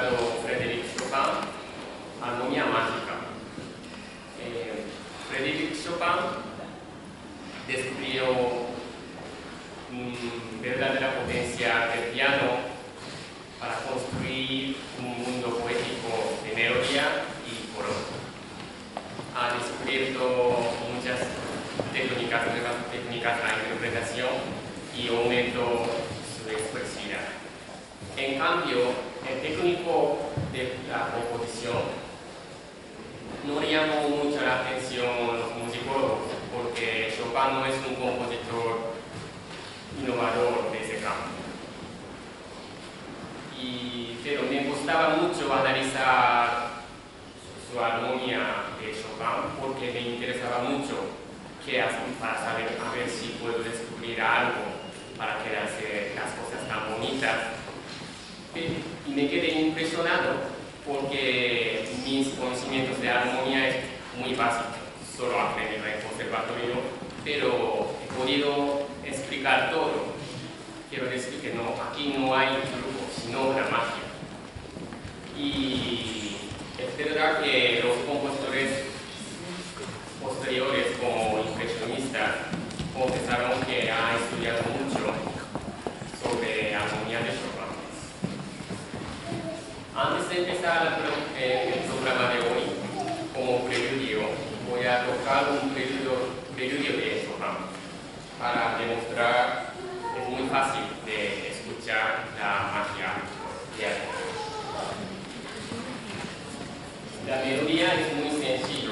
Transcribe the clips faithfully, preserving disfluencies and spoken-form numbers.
titulado Frédéric Chopin, Armonía Mágica. Eh, Frédéric Chopin descubrió mmm, verdadera potencia del piano para construir un mundo poético de melodía y color. Ha descubierto muchas técnicas, nuevas técnicas de interpretación y aumentó su expresividad. En cambio, el técnico de la composición no llamó mucho la atención los musicólogos, porque Chopin no es un compositor innovador de ese campo. Y, pero me gustaba mucho analizar su, su armonía de Chopin, porque me interesaba mucho qué hacer para saber a ver si puedo descubrir algo para que hace las cosas tan bonitas. Y me quedé impresionado porque mis conocimientos de armonía es muy básico, solo aprendí en el conservatorio, pero he podido explicar todo. Quiero decir que no, aquí no hay truco, sino la magia. Y es verdad que los compositores posteriores como impresionistas confesaron que han estudiado mucho sobre armonía de Chopin. Antes de empezar el, el programa de hoy, como preludio, voy a tocar un preludio, preludio de Chopin para demostrar que es muy fácil de escuchar la magia de arte. La melodía es muy sencilla.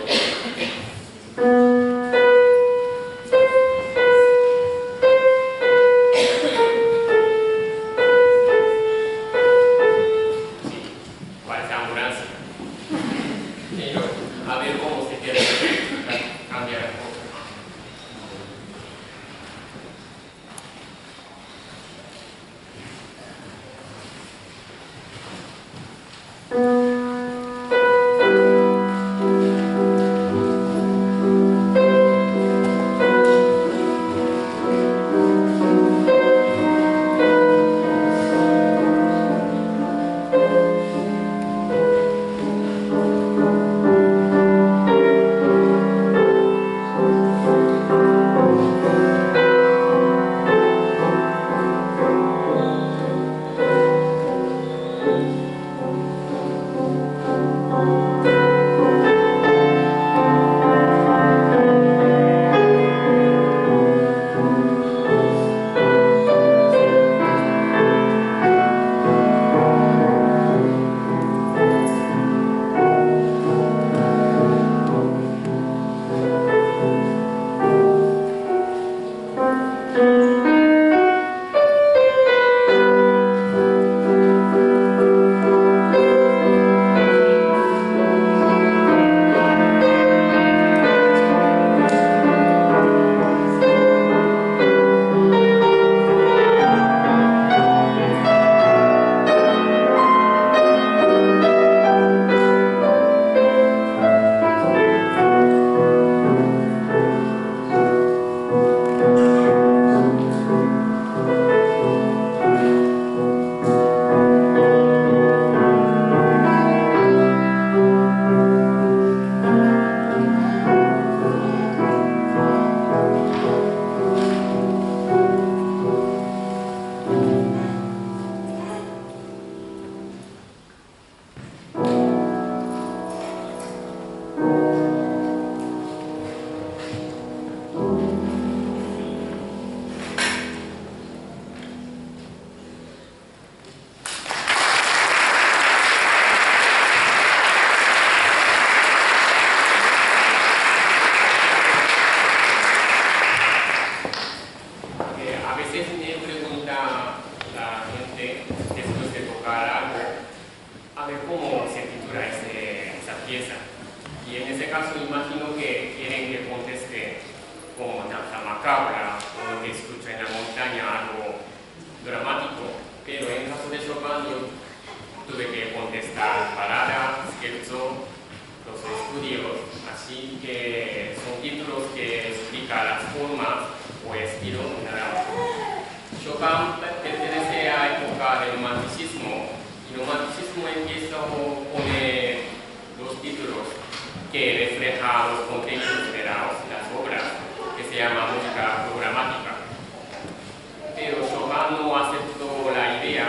Chopin pertenece a la época del romanticismo y el romanticismo empieza a poner los títulos que reflejan los contenidos de las, las obras, que se llama música programática. Pero Chopin no aceptó la idea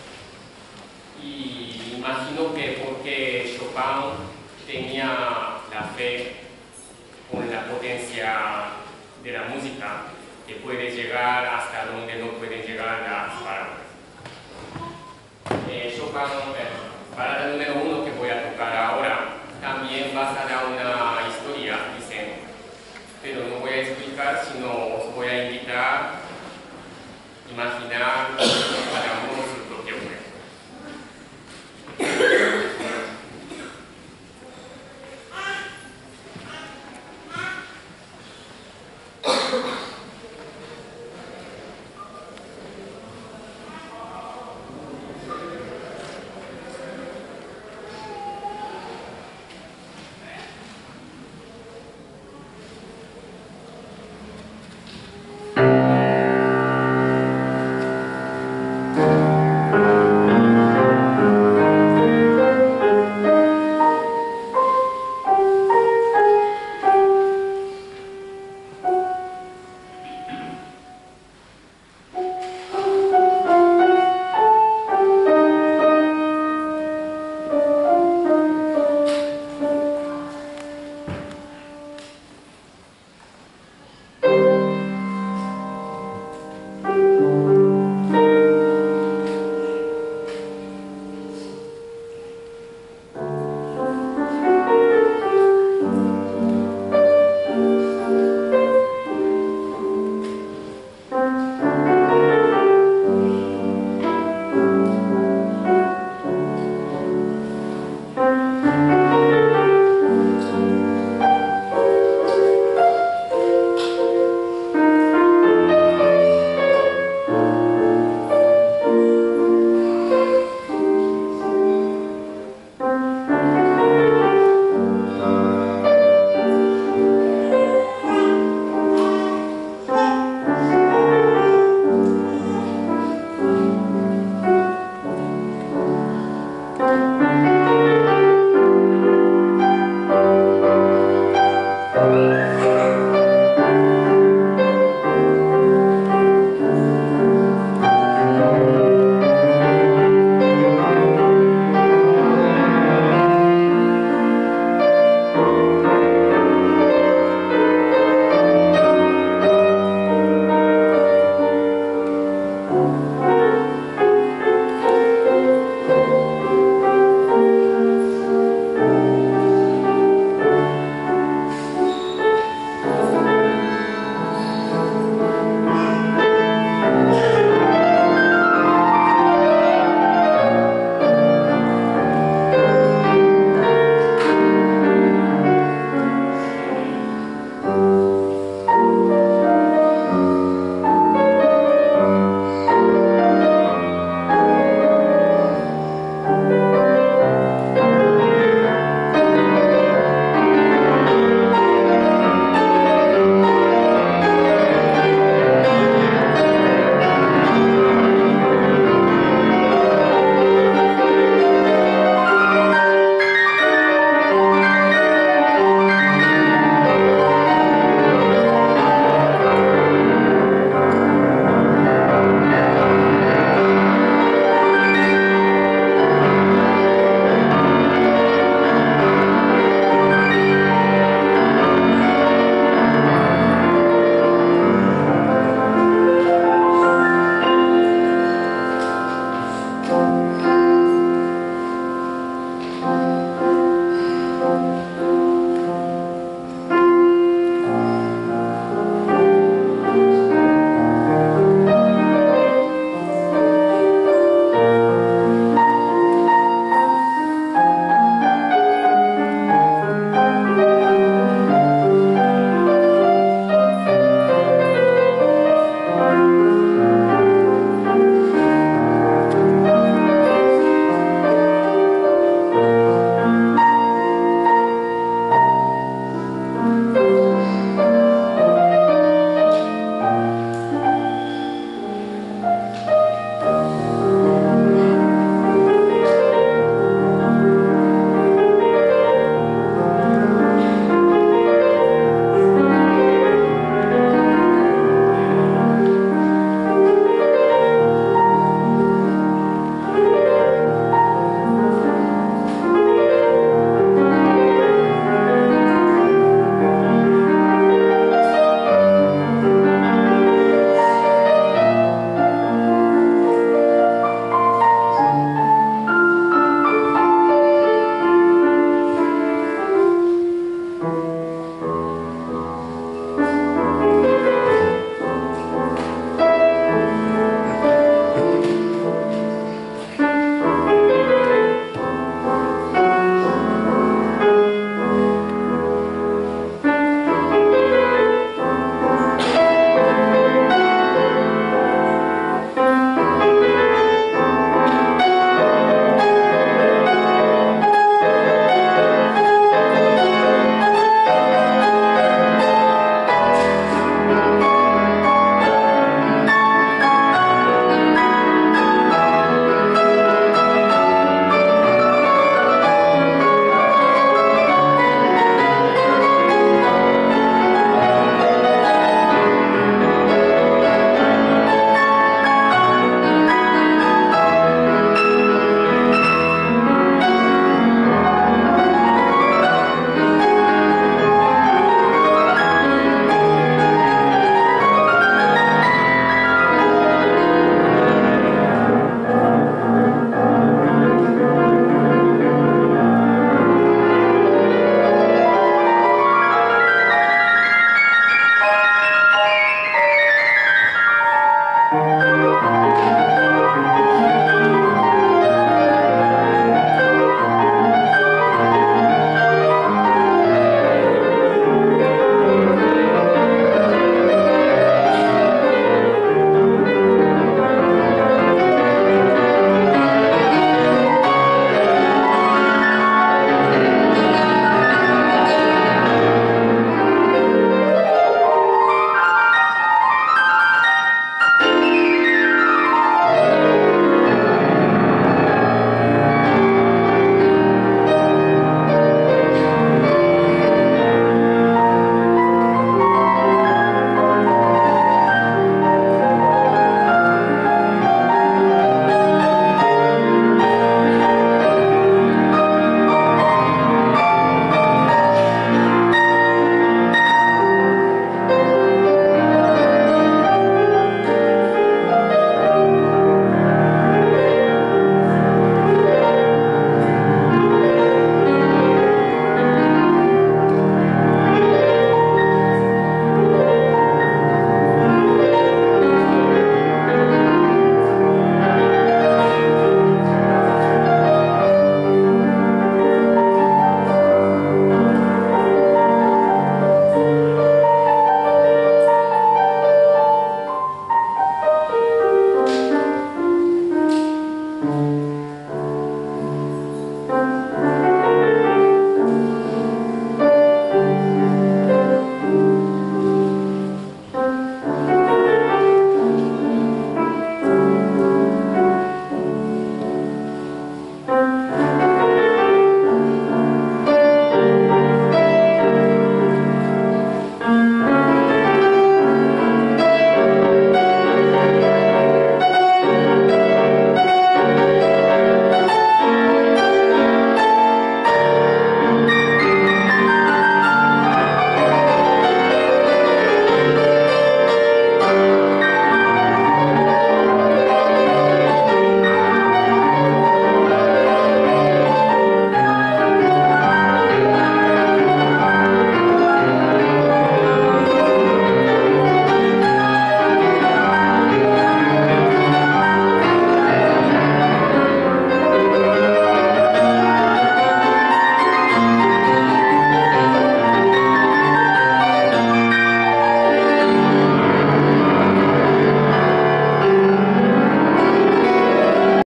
y imagino que porque Chopin tenía la fe con la potencia de la música que puede llegar hasta donde no pueden llegar las palabras. Eh, Chopin